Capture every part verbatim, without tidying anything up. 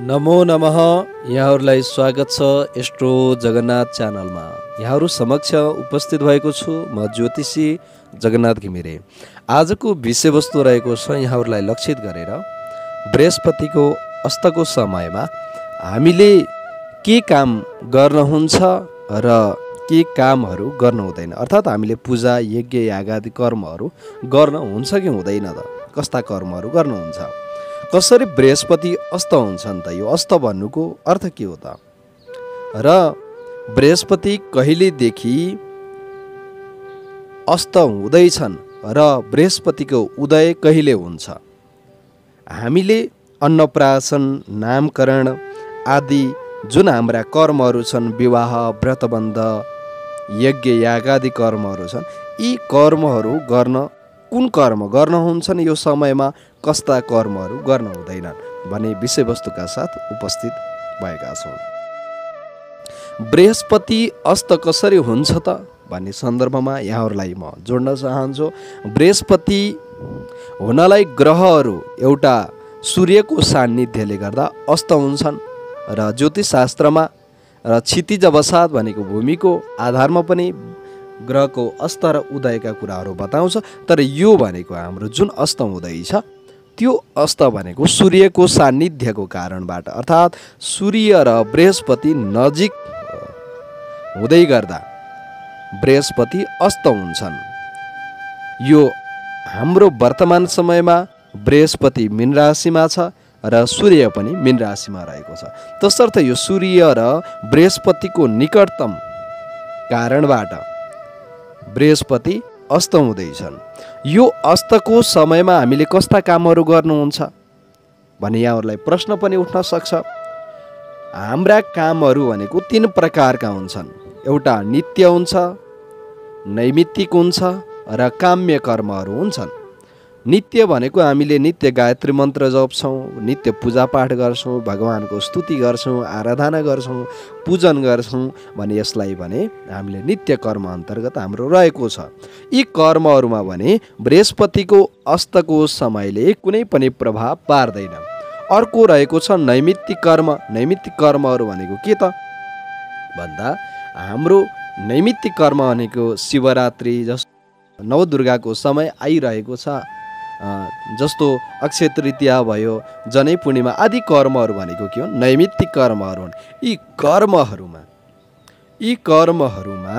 नमो नमः। यहाँहरूलाई स्वागत छ एस्ट्रो जगन्नाथ च्यानलमा। यहाँहरू समक्ष उपस्थित भएको छु म ज्योतिषी जगन्नाथ घिमिरे। आजको विषयवस्तु रहेको छ यहाँहरूलाई लक्षित गरेर बृहस्पतिको अस्तको समयमा हामीले के काम गर्न हुन्छ र के कामहरू गर्न हुँदैन, अर्थात् हामीले पूजा यज्ञ यागादि कर्महरू गर्न हुन्छ कि हुँदैन त, कस्ता कर्महरू गर्नुहुन्छ, कसरी बृहस्पति अस्त हुन्छन् त। यो अस्त भन्नुको अर्थ के हो त र बृहस्पति कहिलेदेखि अस्त हुँदैछन् र बृहस्पतिको उदय कहिले हुन्छ। हामीले अन्नप्राशन नामकरण आदि जुन हाम्रा कर्महरू छन्, विवाह व्रतबन्ध यज्ञ यागादि कर्महरू छन्, यी कर्महरू गर्न कुन कर्म गर्न हुन्छन्, यो समयमा कस्ता कर्महरू गर्न हुँदैनन् भन्ने विषयवस्तुका साथ उपस्थित भएका छौँ। बृहस्पति अस्त कसरी हुन्छ त भन्ने सन्दर्भमा यहाँहरूलाई म जोड्न चाहन्छु। बृहस्पति हुनलाई ग्रहहरू एउटा सूर्यको सान्निध्यले गर्दा अस्त हुन्छन् र ज्योतिषशास्त्रमा र क्षितिज अवसाद भनेको भूमिको आधारमा पनि ग्रहको अस्त र उदयका कुराहरू बताउँछ। तर यो भनेको हाम्रो जुन अस्त हुँदैछ त्यो अस्त भनेको सूर्यको सान्निध्यको कारणबाट, अर्थात् सूर्य र बृहस्पति नजिक हुँदै गर्दा बृहस्पति अस्त हुन्छन्। यो हाम्रो वर्तमान समयमा बृहस्पति मीन राशिमा छ र सूर्य पनि मीन राशिमा रहेको छ। तसर्थ यो सूर्य र बृहस्पतिको निकटतम कारणबाट बृहस्पति अस्त हुँदैछन्। यो अस्तको समयमा हामीले कस्ता कामहरू गर्नुहुन्छ भने यहाँहरूलाई प्रश्न पनि उठ्न सक्छ। हाम्रा कामहरू भनेको तीन प्रकारका हुन्छन्। एउटा नित्य हुन्छ, नैमित्तिक हुन्छ र काम्य कर्महरू हुन्छन्। नित्य भनेको हामीले नित्य गायत्री मन्त्र जप्छौँ, नित्य पूजापाठ गर्छौँ, भगवानको स्तुति गर्छौँ, आराधना गर्छौँ, पूजन गर्छौँ भने यसलाई भने हामीले नित्य कर्म अन्तर्गत हाम्रो रहेको छ। यी कर्महरूमा भने बृहस्पतिको अस्तको समयले कुनै पनि प्रभाव पार्दैन। अर्को रहेको छ नैमित्तिक कर्म। नैमित्तिक कर्महरू भनेको के त भन्दा हाम्रो नैमित्तिक कर्म भनेको शिवरात्रि जस्तो नवदुर्गाको समय आइरहेको छ, जस्तो अक्षय तृतीया भयो, जनै पूर्णिमा आदि कर्महरू भनेको के हो, नैमित्तिक कर्महरू हुन्। यी कर्महरूमा यी कर्महरूमा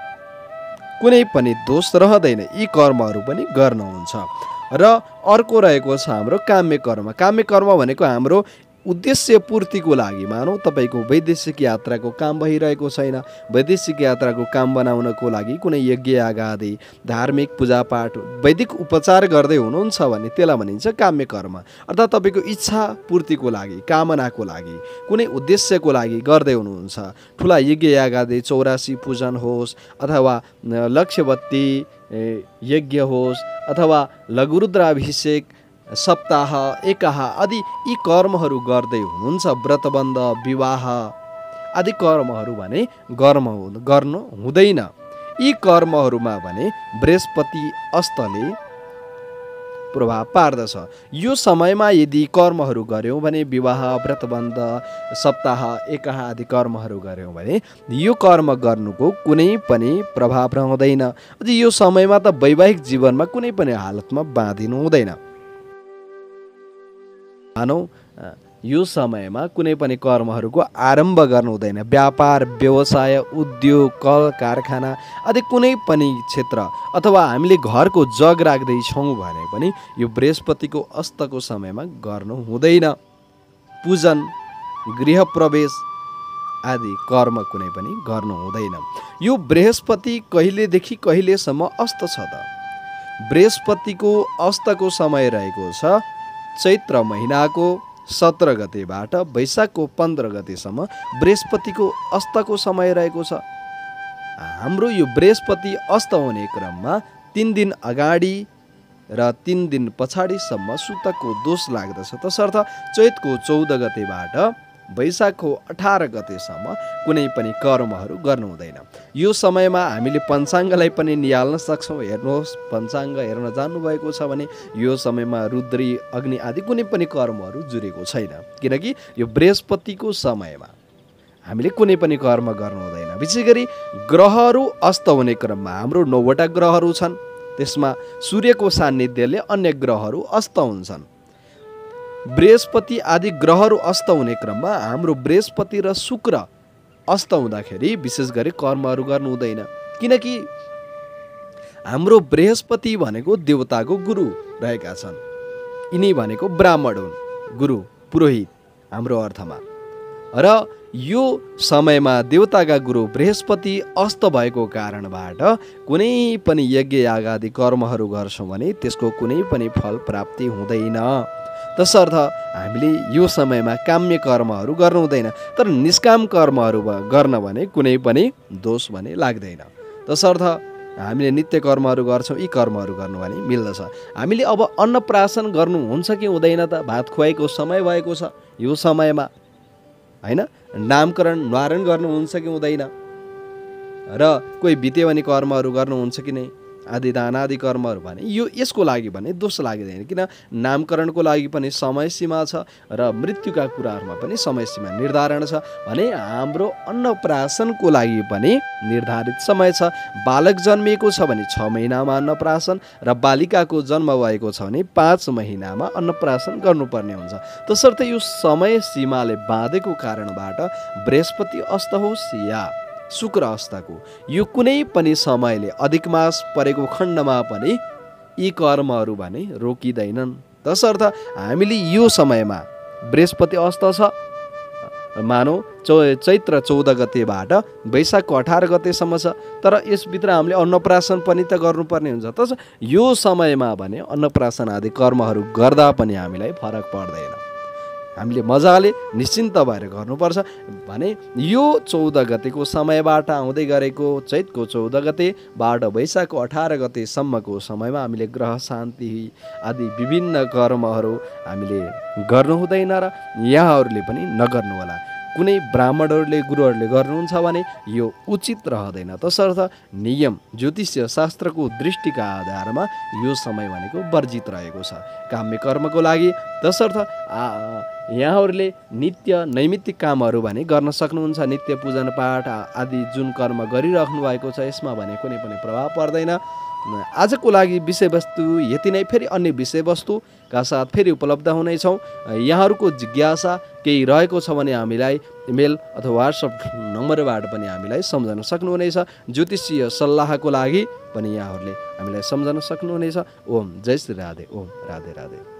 कुनै पनि दोष रहँदैन, यी कर्महरू पनि गर्न हुन्छ। र अर्को रहेको छ हाम्रो काम्य कर्म। काम्य कर्म भनेको हाम्रो उद्देश्य पूर्तिको लागि, मानौ तपाईँको वैदेशिक यात्राको काम भइरहेको छैन, वैदेशिक यात्राको काम बनाउनको लागि कुनै यज्ञ याग आदि धार्मिक पूजापाठ वैदिक उपचार गर्दै हुनुहुन्छ भने त्यसलाई भनिन्छ काम्य कर्म। अर्थात् तपाईँको इच्छा पूर्तिको लागि, कामनाको लागि, कुनै उद्देश्यको लागि गर्दै हुनुहुन्छ। ठुला यज्ञ याग आदि चौरासी पूजन होस् अथवा लक्ष्यवत्ती यज्ञ होस् अथवा लघुरुद्राभिषेक सप्ताह एकाह आदि यी कर्महरू गर्दै हुनुहुन्छ। व्रतबन्ध विवाह आदि कर्महरू भने कर्म गर्नु हुँदैन। यी कर्महरूमा भने बृहस्पति अस्तले प्रभाव पार्दछ। यो समयमा यदि कर्महरू गऱ्यौँ भने विवाह व्रतबन्ध सप्ताह एकाह आदि कर्महरू गऱ्यौँ भने यो कर्म गर्नुको कुनै पनि प्रभाव रहँदैन। अझ यो समयमा त वैवाहिक जीवनमा कुनै पनि हालतमा बाँधिनु हुँदैन। मानौ यो समयमा कुनै पनि कर्महरूको आरम्भ गर्नु हुँदैन। व्यापार व्यवसाय उद्योग कल कारखाना आदि कुनै पनि क्षेत्र अथवा हामीले घरको जग राख्दैछौँ भने पनि यो बृहस्पतिको अस्तको समयमा गर्नु हुँदैन। पूजन गृह प्रवेश आदि कर्म कुनै पनि गर्नु हुँदैन। यो बृहस्पति कहिलेदेखि कहिलेसम्म अस्त छ त। बृहस्पतिको अस्तको समय रहेको छ चैत्र महिनाको सत्र गतेबाट वैशाखको पन्ध्र गतेसम्म बृहस्पतिको अस्तको समय रहेको छ। हाम्रो यो बृहस्पति अस्त हुने क्रममा तिन दिन अगाडि र तिन दिन पछाडिसम्म सुतकको दोष लाग्दछ। तसर्थ चैतको चौध गतेबाट वैशाखको अठार गतेसम्म कुनै पनि कर्महरू गर्नु हुँदैन। यो समयमा हामीले पञ्चाङ्गलाई पनि निहाल्न सक्छौँ। हेर्नुहोस्, पञ्चाङ्ग हेर्न जानुभएको छ भने यो समयमा रुद्री अग्नि आदि कुनै पनि कर्महरू जुरेको छैन, किनकि यो बृहस्पतिको समयमा हामीले कुनै पनि कर्म गर्नु हुँदैन। विशेष गरी ग्रहहरू अस्त हुने क्रममा हाम्रो नौवटा ग्रहहरू छन्, त्यसमा सूर्यको सान्निध्यले अन्य ग्रहहरू अस्त हुन्छन्। बृहस्पति आदि ग्रहहरू अस्त हुने क्रममा हाम्रो बृहस्पति र शुक्र अस्त हुँदाखेरि विशेष गरी कर्महरू गर्नु हुँदैन, किनकि हाम्रो बृहस्पति भनेको देवताको गुरु रहेका छन्। यिनी भनेको ब्राह्मण हुन्, गुरु पुरोहित हाम्रो अर्थमा। र यो समयमा देवताका गुरु बृहस्पति अस्त भएको कारणबाट कुनै पनि यज्ञ याग आदि कर्महरू गर्छौँ भने त्यसको कुनै पनि फल प्राप्ति हुँदैन। तसर्थ हामीले यो समयमा काम्य कर्महरू गर्नु हुँदैन। तर निष्काम कर्महरू गर्न भने कुनै पनि दोष भने लाग्दैन। तसर्थ हामीले नित्य कर्महरू गर्छौँ, यी कर्महरू गर्नु भने मिल्दछ। हामीले अब अन्नप्राशन गर्नुहुन्छ कि हुँदैन त? भात खुवाइको समय भएको छ यो समयमा, होइन? नामकरण न्वारण गर्नुहुन्छ कि हुँदैन? र कोही बित्यो भने कर्महरू गर्नुहुन्छ कि नै? आदि दान आदि कर्महरू भने यो यसको लागि भने दोष लाग्दैन, किन नामकरणको लागि पनि समय सीमा छ र मृत्युका कुराहरूमा पनि समय सीमा निर्धारण छ भने हाम्रो अन्नप्राशनको लागि पनि निर्धारित समय छ। बालक जन्मिएको छ भने छ महिनामा अन्नप्राशन र बालिकाको जन्म भएको छ भने पाँच महिनामा अन्नप्राशन गर्नुपर्ने हुन्छ। तसर्थ यो समय सीमाले बाँधेको कारणबाट बृहस्पति अस्त होस् या शुक्र अस्तको यो कुनै पनि समयले अधिक मास परेको खण्डमा पनि यी कर्महरू भने रोकिँदैनन्। तसर्थ हामीले यो समयमा बृहस्पति अस्त छ, मानौ चौ चैत्र चौध गतेबाट वैशाखको अठार गतेसम्म छ, तर यसभित्र हामीले अन्नप्राशन पनि त गर्नुपर्ने हुन्छ। तस यो समयमा भने अन्नप्राशन आदि कर्महरू गर्दा पनि हामीलाई फरक पर्दैन। हामीले मजाले निश्चिन्त भएर गर्नुपर्छ भने यो चौध गतेको समयबाट आउँदै गरेको चैतको चौध गतेबाट वैशाखको अठार गतेसम्मको समयमा हामीले ग्रह शान्ति आदि विभिन्न कर्महरू हामीले गर्नु हुँदैन र यहाँहरूले पनि नगर्नु होला। कुनै ब्राह्मणहरूले गुरुहरूले गर्नुहुन्छ भने यो उचित रहँदैन। तसर्थ नियम ज्योतिष्य शास्त्रको दृष्टिका आधारमा यो समय भनेको वर्जित रहेको छ काम्य कर्मको लागि। तसर्थ यहाँहरूले नित्य नैमित्तिक कामहरू भने गर्न सक्नुहुन्छ। नित्य पूजन पाठ आदि जुन कर्म गरिराख्नु भएको छ यसमा भने कुनै पनि प्रभाव पर्दैन। आजको लागि विषयवस्तु यति नै। फेरि अन्य विषयवस्तुका साथ फेरि उपलब्ध हुनेछौँ। यहाँहरूको जिज्ञासा केही रहेको छ भने हामीलाई इमेल अथवा व्हाट्सएप नम्बरबाट पनि हामीलाई सम्झन सक्नुहुनेछ। ज्योतिषीय सल्लाहको लागि पनि यहाँहरूले हामीलाई सम्झन सक्नुहुनेछ। ओम जय श्री राधे। ओम राधे राधे।